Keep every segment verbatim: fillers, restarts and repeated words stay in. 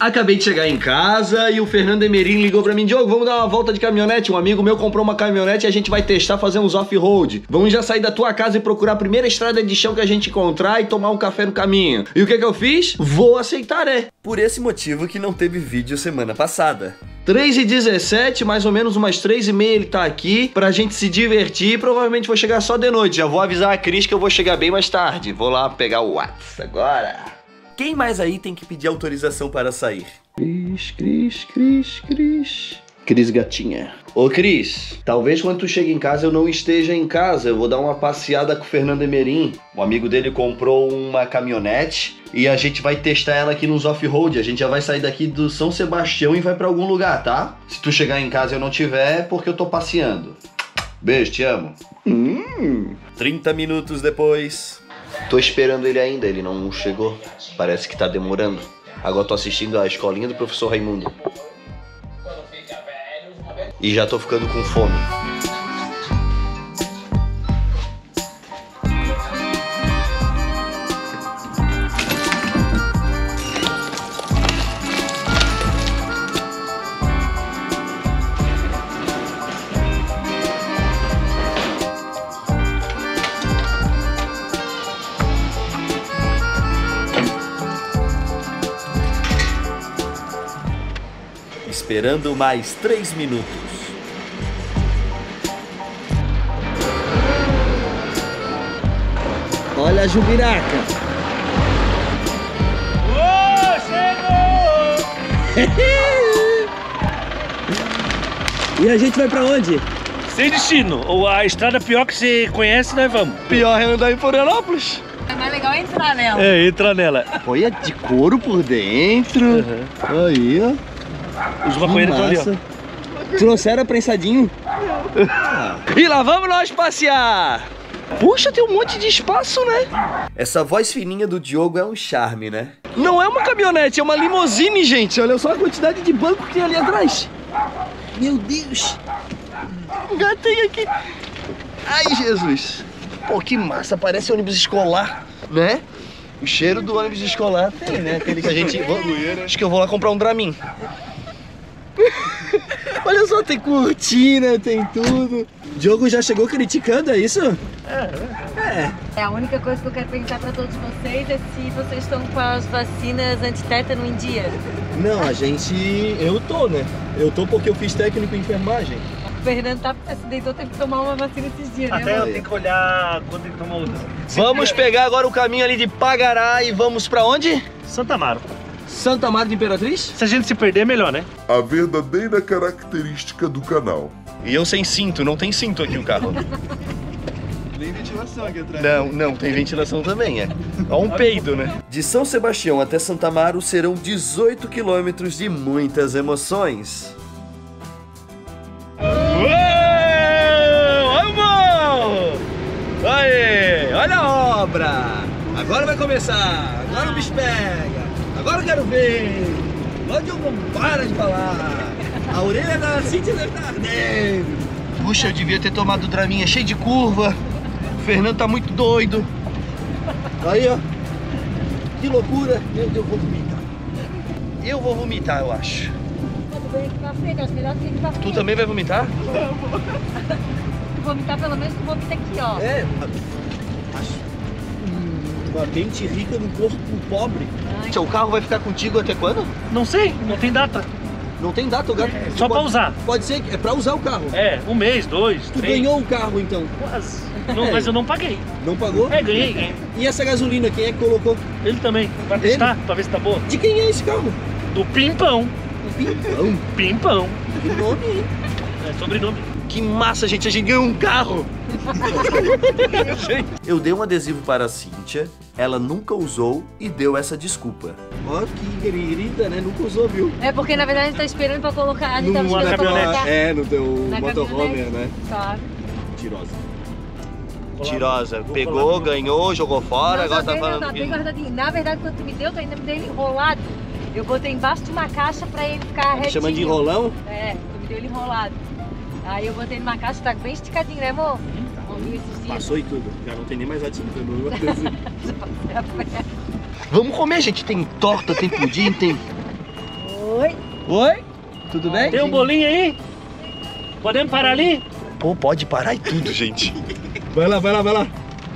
Acabei de chegar em casa e o Fernando Emerim ligou pra mim: Diogo, vamos dar uma volta de caminhonete? Um amigo meu comprou uma caminhonete e a gente vai testar fazer uns off-road. Vamos já sair da tua casa e procurar a primeira estrada de chão que a gente encontrar e tomar um café no caminho. E o que que eu fiz? Vou aceitar, é. Por esse motivo que não teve vídeo semana passada. três e dezessete, mais ou menos umas três e meia ele tá aqui pra gente se divertir. Provavelmente vou chegar só de noite. Já vou avisar a Cris que eu vou chegar bem mais tarde. Vou lá pegar o WhatsApp agora. Quem mais aí tem que pedir autorização para sair? Cris, Cris, Cris, Cris. Cris gatinha. Ô Cris, talvez quando tu chegue em casa eu não esteja em casa. Eu vou dar uma passeada com o Fernando Emerim. O amigo dele comprou uma caminhonete e a gente vai testar ela aqui nos off-road. A gente já vai sair daqui do São Sebastião e vai pra algum lugar, tá? Se tu chegar em casa e eu não tiver, é porque eu tô passeando. Beijo, te amo. Hum. trinta minutos depois. Tô esperando ele ainda, ele não chegou. Parece que tá demorando. Agora tô assistindo a escolinha do professor Raimundo. E já tô ficando com fome. Esperando mais três minutos. Olha a jubiraca. Ô, chegou! E a gente vai pra onde? Sem destino. Ou a estrada pior que você conhece, nós vamos. Pior é andar em Florianópolis. É mais legal entrar nela. É, entra nela. Olha, de couro por dentro. Uhum. Aí, ó. Os maconheiros estão ali, ó. Trouxeram prensadinho? E lá vamos nós passear! Puxa, tem um monte de espaço, né? Essa voz fininha do Diogo é um charme, né? Não é uma caminhonete, é uma limousine, gente. Olha só a quantidade de banco que tem ali atrás. Meu Deus. Gatinho aqui. Ai, Jesus. Pô, que massa, parece ônibus escolar, né? O cheiro do ônibus escolar tem, né? Aquele que a gente... Vou... Acho que eu vou lá comprar um Dramin. Olha só, tem cortina, tem tudo. Diogo já chegou criticando, é isso? É, é. É, a única coisa que eu quero perguntar pra todos vocês é se vocês estão com as vacinas antitétano em dia. Não, a gente... Eu tô, né? Eu tô porque eu fiz técnico em enfermagem. O Fernando tá porque se deitou, teve que tomar uma vacina esses dias, né? até eu amor? tenho que olhar quando tem que tomar outra. Vamos pegar agora o caminho ali de Pagará e vamos pra onde? Santa Amaro. Santa Maria de Imperatriz? Se a gente se perder, é melhor, né? A verdadeira característica do canal. E eu sem cinto, não tem cinto aqui no carro. Nem ventilação aqui atrás. Não, não, tem ventilação também, é. Ó um peido, né? De São Sebastião até Santa Amaro serão dezoito quilômetros de muitas emoções. Uou! Vamos! Aê! Olha a obra! Agora vai começar! Agora o bicho pega! Agora eu quero ver! Agora o Diogo não para de falar! A orelha da Cíntia deve estar ardendo! Puxa, eu devia ter tomado o Dramin, é cheio de curva! O Fernando tá muito doido! Aí, ó! Que loucura! Meu Deus, eu vou vomitar! Eu vou vomitar, eu acho! Vem aqui pra frente, acho melhor que aqui pra frente. Tu também vai vomitar? Tu vomitar, pelo menos tu vomita aqui, ó. É, acho uma mente rica no corpo pobre. Ai. O carro vai ficar contigo até quando? Não sei, não tem data. Não tem data, o gato. Só pra pode, usar. Pode ser, é pra usar o carro. É, um mês, dois, Tu três. ganhou o carro então? Quase. Não, mas eu não paguei. Não pagou? É, ganhei, ganhei. E essa gasolina, quem é que colocou? Ele também. Vai Ele? testar, pra ver se tá boa. De quem é esse carro? Do Pimpão. Pimpão. Pimpão. Que nome, hein? É sobrenome. Que massa, gente, a gente ganhou um carro. Eu dei um adesivo para a Cíntia, ela nunca usou e deu essa desculpa. Ó, que querida, né? Nunca usou, viu? É porque na verdade a gente tá esperando pra colocar. A gente tava Numa esperando pra caminhonete. colocar. É, no teu Na motorhome, caminhonete. né? Claro. Mentirosa. Vou lá. Tirosa, Vou pegou, colar. ganhou, jogou fora, Não, agora só tá tem, falando tá bem que... guardadinho. Na verdade, quando tu me deu, tu ainda me deu ele enrolado. Eu botei embaixo de uma caixa pra ele ficar retinho. Chama de enrolão? É, tu me deu ele enrolado. Aí eu botei numa caixa, tá bem esticadinho, né, amor? Ouviu esses dias? Passou e tudo, já não tem nem mais adesivo. Vamos comer, gente, tem torta, tem pudim, tem... Oi. Oi? Tudo bem? Tem um bolinho aí? Podemos parar ali? Pô, pode parar e tudo, gente. Vai lá, vai lá, vai lá.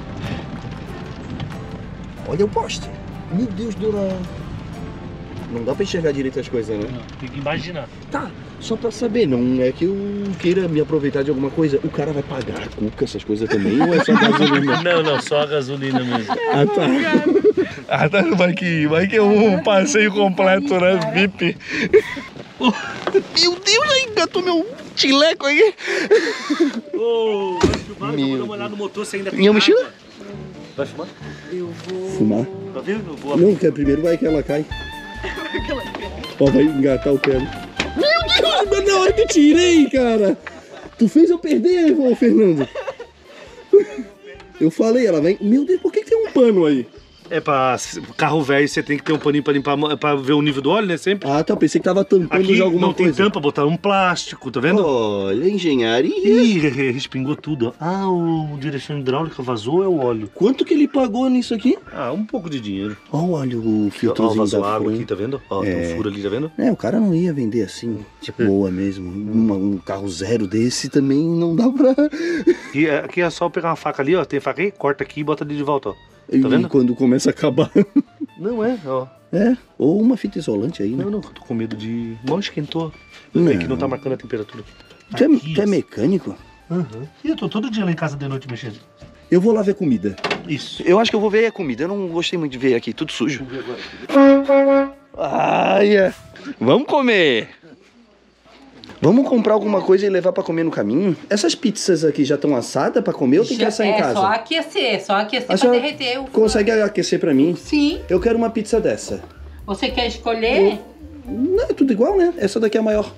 Olha o poste. Meu Deus do céu. Não dá pra enxergar direito as coisas, né? Não, tem que imaginar. Tá, só pra saber, não é que eu queira me aproveitar de alguma coisa. O cara vai pagar a cuca, essas coisas também, ou é só gasolina? Não, não, só a gasolina mesmo. Ah, tá. Ah, tá, vai que, vai que é um passeio completo, né? V I P. Meu Deus, aí engatou meu tileco aí. Ô, vai filmar, Meu eu vou dar uma olhada no motor se ainda tem Minha água. mochila? Vai filmar? Eu vou... Fumar? Tá vendo? Eu vou... Não, que primeiro vai que ela cai. Ó, vai engatar o pé. Meu Deus, mas na hora que eu tirei, cara. Tu fez eu perder, ô Fernando. Eu falei, ela vem... Meu Deus, por que, que tem um pano aí? É pra carro velho, você tem que ter um paninho pra limpar, pra ver o nível do óleo, né, sempre. Ah, tá, pensei que tava tampando Aqui de alguma não coisa. tem tampa, botaram um plástico, tá vendo? Olha, engenharia. Ih, respingou tudo, ó. Ah, o direção hidráulica vazou, é o óleo. Quanto que ele pagou nisso aqui? Ah, um pouco de dinheiro. Olha o Ó, filtrozinho vazou da água frente. aqui, tá vendo? Ó, tem É. um furo ali, tá vendo? É, o cara não ia vender assim, de boa mesmo. Uma- um carro zero desse também não dá pra... E é- aqui é só pegar uma faca ali, ó. Tem faca aí, corta aqui e bota ali de volta, ó. E Tá vendo? quando começa a acabar... Não é, ó. É, ou uma fita isolante aí, né? Não, não, tô com medo de... Não, esquentou. Não. É que não tá marcando a temperatura. Tu é, Aqui, tu é ó. mecânico? Aham. E eu tô todo dia lá em casa de noite mexendo. Eu vou lá ver comida. Isso. Eu acho que eu vou ver a comida. Eu não gostei muito de ver aqui, tudo sujo. Vamos ver agora. Ai, é. Vamos comer. Vamos comprar alguma coisa e levar pra comer no caminho? Essas pizzas aqui já estão assadas pra comer ou tem que assar em é casa? só aquecer, só aquecer A pra senhora derreter o consegue aquecer pra mim? Sim. Eu quero uma pizza dessa. Você quer escolher? Não, é tudo igual, né? Essa daqui é a maior.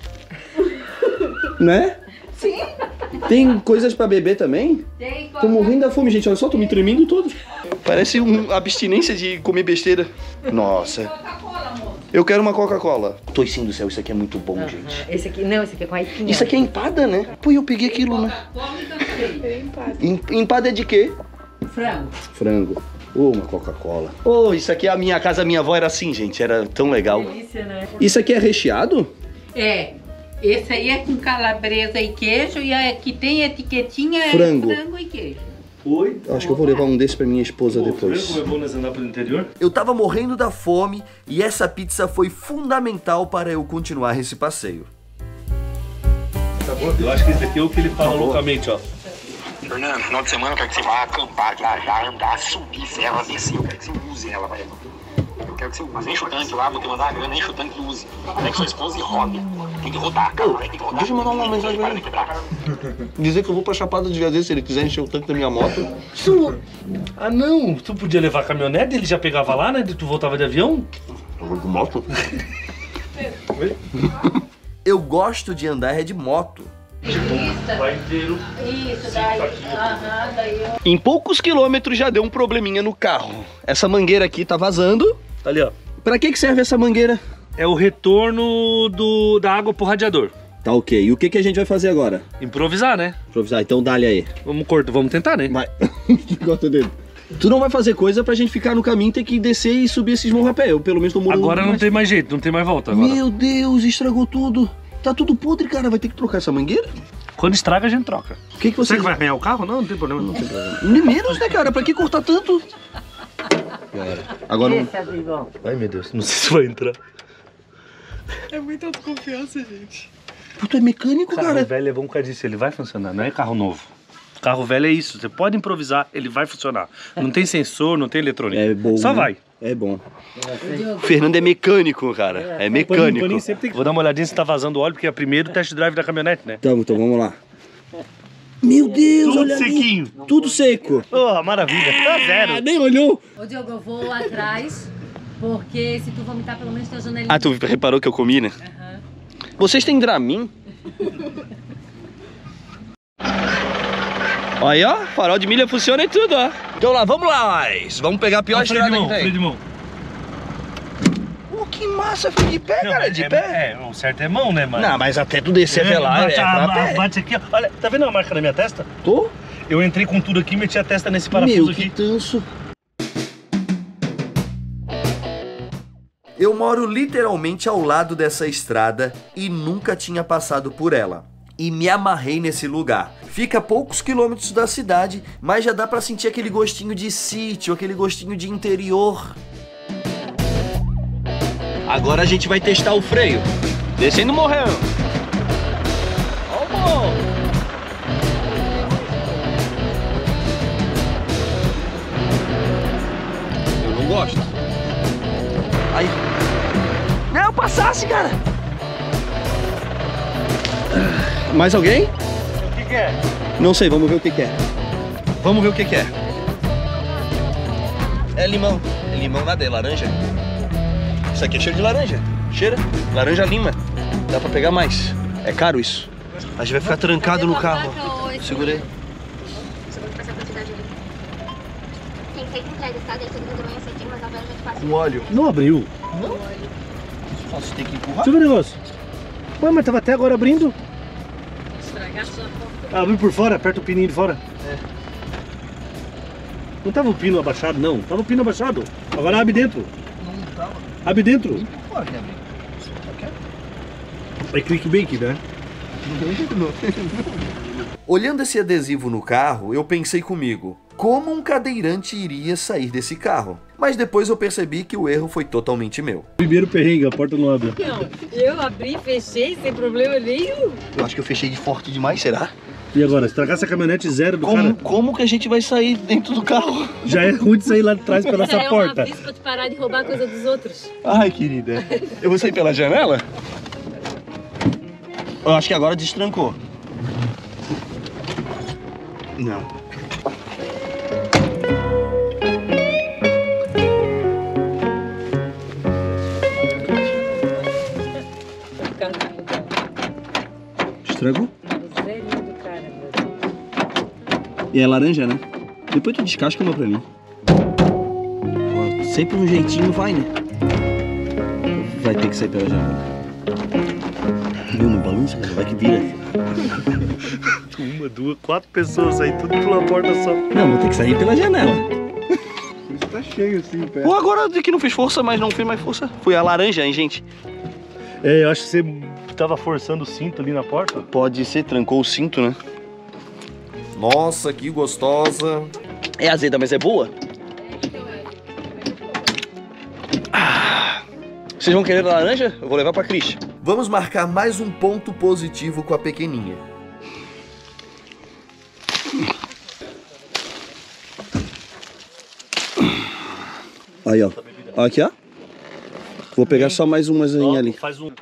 Né? Sim. Tem coisas pra beber também? Tem. Tô morrendo da fome, gente. Olha só, tô me tremendo todo. Parece uma abstinência de comer besteira. Nossa. Coca-Cola, amor. Eu quero uma Coca-Cola. Toicinho do céu, isso aqui é muito bom, gente. Esse aqui, não, esse aqui é com aipinha. Isso aqui é empada, né? Pô, eu peguei aquilo, né? Come cansei. Em- Empada é de quê? Frango. Frango. Ô, uma Coca-Cola. Ô, isso aqui, a minha casa, a minha avó era assim, gente. Era tão legal. Delícia, né? Isso aqui é recheado? É. Esse aí é com calabresa e queijo e a que tem etiquetinha é Frango. frango e queijo. Oi? Acho que eu vou levar um desse pra minha esposa depois. Como é bom nós andar pelo interior? Eu tava morrendo da fome e essa pizza foi fundamental para eu continuar esse passeio. Tá bom? Eu acho que esse daqui é o que ele fala loucamente, ó. Fernando, final de semana eu quero que você vá acampar, viajar, andar, subir serras, descer. Eu quero que você use ela, vai. Eu quero que você use. Enche o tanque lá, vou te mandar a grana, enche o tanque e use. Pega sua esposa e roda. Tem que rodar, cara. Tem que rodar. Deixa eu mandar uma mensagem pra Para ele. de quebrar. Dizer que eu vou pra Chapada de Diadema se ele quiser encher o tanque da minha moto. Ah, não. Tu podia levar a caminhonete, ele já pegava lá, né? Tu voltava de avião. Eu vou de moto? Eu gosto de andar é de moto. Vai inteiro. Isso, daí. Aham, daí eu... Em poucos quilômetros já deu um probleminha no carro. Essa mangueira aqui tá vazando. Ali, ó. Pra que que serve essa mangueira? É o retorno do, da água pro radiador. Tá ok. E o que que a gente vai fazer agora? Improvisar, né? Improvisar. Então dá-lhe aí. Vamos cortar, vamos tentar, né? Vai. Corta dele. Tu não vai fazer coisa pra gente ficar no caminho, ter que descer e subir esses morros a pé. Eu pelo menos tô morando. Agora não mais- tem mais jeito, não tem mais volta agora. Meu Deus, estragou tudo. Tá tudo podre, cara. Vai ter que trocar essa mangueira? Quando estraga, a gente troca. O que que Você você... que vai arranhar o carro? Não, não tem problema, não tem problema. Nem menos, né, cara? Pra que cortar tanto? Agora não... Esse é do Ivan. Ai, meu Deus, não sei se vai entrar. É muita autoconfiança, gente. Pô, tu é mecânico, Carro cara. velho é bom por causa disso, ele vai funcionar, não é carro novo. Carro velho é isso, você pode improvisar, ele vai funcionar. Não tem sensor, não tem eletrônica. É bom. Só né? vai. É bom. O Fernando é mecânico, cara. É mecânico. Paninho sempre tem que... Vou dar uma olhadinha se tá vazando óleo, porque é o primeiro test drive da caminhonete, né? Então, então vamos lá. Meu Deus, Tudo olha ali. sequinho. Tudo seco. Oh, maravilha, tá Ah, zero. nem olhou. Ô, Diogo, eu vou atrás, porque se tu vomitar, pelo menos tem a janelinha. Ah, tu reparou que eu comi, né? Aham. Vocês têm Dramin? Aí, ó, farol de milha funciona e tudo, ó. Então lá, vamos lá, nós. Vamos pegar a pior Freio de estrada mão, que freio tem. de mão. Pô, que massa, freio de pé, Não, cara, é, de é, pé. É, o certo é mão, né, mano? Não, mas até tu descer até lá, é bate, pra a- pé. bate aqui, ó. Olha, tá vendo a marca na minha testa? Tô? Eu entrei com tudo aqui e meti a testa nesse parafuso Meu, aqui. que tanso. Eu moro literalmente ao lado dessa estrada e nunca tinha passado por ela. E me amarrei nesse lugar. Fica a poucos quilômetros da cidade, mas já dá pra sentir aquele gostinho de sítio, aquele gostinho de interior. Agora a gente vai testar o freio. Descendo o morrão. Ó o morro. Eu não gosto. Aí. Não, passasse, cara. Mais alguém? O que que é? Não sei, vamos ver o que que é. Vamos ver o que que é. É limão. É limão nada, é laranja. Isso aqui é cheiro de laranja. Cheira. Laranja lima. Dá pra pegar mais. É caro isso. A gente vai ficar trancado no carro. Segura aí. Tem que sair com entrega, tá? Deve ser de manhã cedinho, mas a velha já te passa. Com óleo. Não abriu. Não? Só você tem que empurrar. Deixa eu ver o negócio. Ué, mas tava até agora abrindo. Estragar sua porta. Ah, abre por fora, aperta o pininho de fora. É. Não tava o pino abaixado, não. Tava o pino abaixado. Agora abre dentro. Não tava. Abre dentro. Pode abrir. É clickbait, né? Olhando esse adesivo no carro, eu pensei comigo, como um cadeirante iria sair desse carro? Mas depois eu percebi que o erro foi totalmente meu. Primeiro perrengue, a porta não abre. Não, eu abri, fechei sem problema nenhum. Eu acho que eu fechei de forte demais, será? E agora, estragar essa caminhonete zero do Como, cara? como que a gente vai sair dentro do carro? Já é ruim de sair lá de trás pela essa é porta. É uma aviso pra te parar de roubar coisa dos outros. Ai, querida. Eu vou sair pela janela? Eu acho que agora destrancou. Não. Estragou? Zerinho do cara, meu Deus. E é laranja, né? Depois tu descasca uma pra mim. Ó, sempre um jeitinho vai, né? Vai ter que sair pela janela. Viu, não balança, cara? Vai que vira. Uma, duas, quatro pessoas aí, tudo pela porta só. Não, vou ter que sair pela janela. Isso tá cheio assim, pé. Pô, agora de que não fez força, mas não fez mais força. Foi a laranja, hein, gente? É, eu acho que você tava forçando o cinto ali na porta. Pode ser, trancou o cinto, né? Nossa, que gostosa. É azeda, mas é boa? Ah, vocês vão querer laranja? Eu vou levar pra Cris. Vamos marcar mais um ponto positivo com a pequeninha. Aí, ó. Aqui, ó. Vou pegar só mais umas ali. Faz um...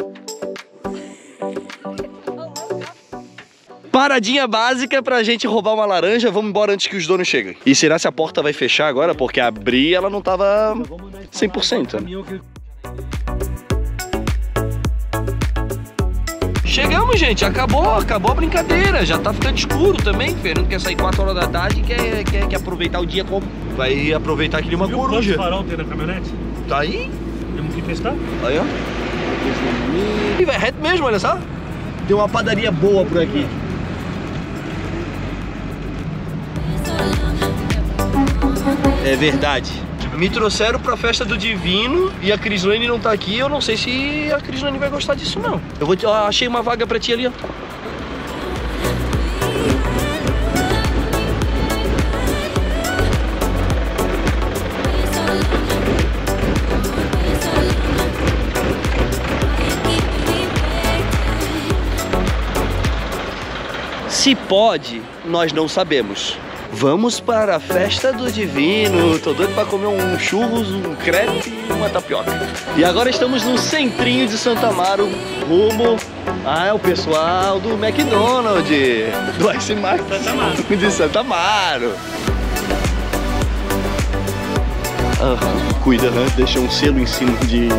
Paradinha básica pra gente roubar uma laranja. Vamos embora antes que os donos cheguem. E será se a porta vai fechar agora? Porque abrir ela não tava cem por cento. Né? Chegamos, gente. Acabou, acabou a brincadeira. Já tá ficando escuro também. O Fernando quer sair quatro horas da tarde e quer, quer, quer aproveitar o dia como? Vai aproveitar aquele uma coruja. Quantos farol tem na caminhonete? Tá aí? Temos que testar? Aí, ó. E vai reto mesmo, olha só. Tem uma padaria boa por aqui. É verdade. Me trouxeram pra festa do Divino e a Crislane não tá aqui. Eu não sei se a Crislane vai gostar disso, não. Eu vou te... ó, achei uma vaga pra ti ali, ó. Se pode, nós não sabemos. Vamos para a festa do Divino. Tô doido para comer um churros, um crepe e uma tapioca. E agora estamos no centrinho de Santa Amaro, rumo ao pessoal do McDonald's, do Ice Max de Santa Amaro. Ah, cuida, né? Deixa um selo em cima de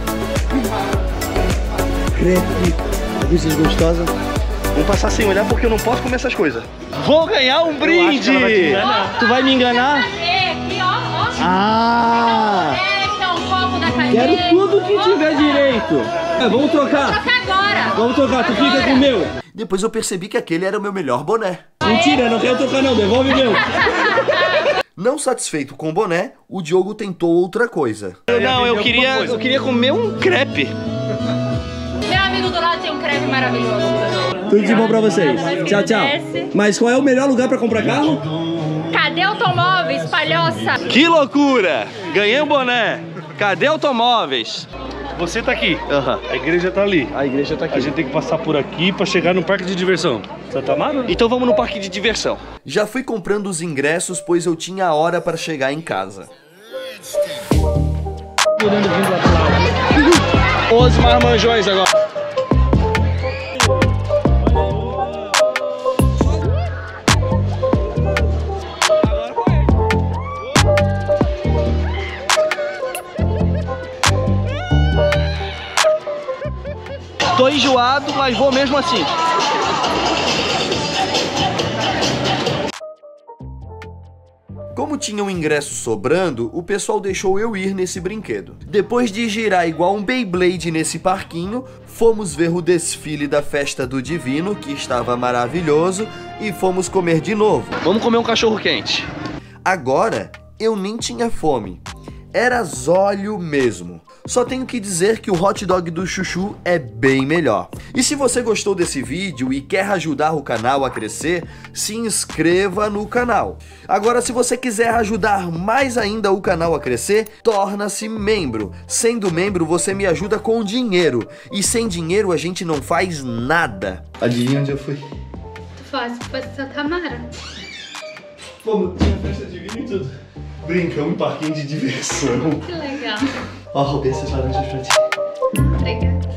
crepe, coisas gostosas. Vamos passar sem olhar porque eu não posso comer essas coisas. Vou ganhar um brinde! Vai tu vai me enganar? Aqui, ó, ó. Ah! É, um copo da cadeira. Quero tudo que tiver direito. É, vamos trocar. Troca agora. Vamos trocar, tu fica com o meu. Depois eu percebi que aquele era o meu melhor boné. Mentira, não quero trocar não, devolve o meu. Não satisfeito com o boné, o Diogo tentou outra coisa. Não, eu queria, eu queria comer um crepe. Meu amigo do lado tem um crepe maravilhoso. Tudo de bom pra vocês. Tchau, tchau. Mas qual é o melhor lugar pra comprar carro? Cadê Automóveis, palhoça? Que loucura! Ganhei um boné. Cadê Automóveis? Você tá aqui. Aham. A igreja tá ali. A igreja tá aqui. A gente tem que passar por aqui pra chegar no parque de diversão. Santa Amaro? Então vamos no parque de diversão. Já fui comprando os ingressos, pois eu tinha a hora para chegar em casa. Os marmanjões agora. Tô enjoado, mas vou mesmo assim. Como tinha um ingresso sobrando, o pessoal deixou eu ir nesse brinquedo. Depois de girar igual um Beyblade nesse parquinho, fomos ver o desfile da Festa do Divino, que estava maravilhoso, e fomos comer de novo. Vamos comer um cachorro quente. Agora, eu nem tinha fome. Era zólio mesmo. Só tenho que dizer que o hot dog do Chuchu é bem melhor. E se você gostou desse vídeo e quer ajudar o canal a crescer, se inscreva no canal. Agora, se você quiser ajudar mais ainda o canal a crescer, torna-se membro. Sendo membro, você me ajuda com dinheiro. E sem dinheiro a gente não faz nada. Adivinha onde eu fui? Fácil, foi Santa Amaro. Pô, tinha festa de vinho e tudo. Brincamos em parquinho de diversão. Que legal. Ó, roubei essas laranjas pra ti. Obrigada.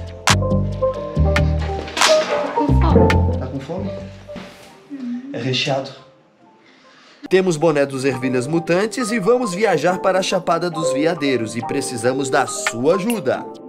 Tô com fome. Tá com fome? Hum. É recheado. Temos boné dos Ervilhas Mutantes e vamos viajar para a Chapada dos Veadeiros e precisamos da sua ajuda.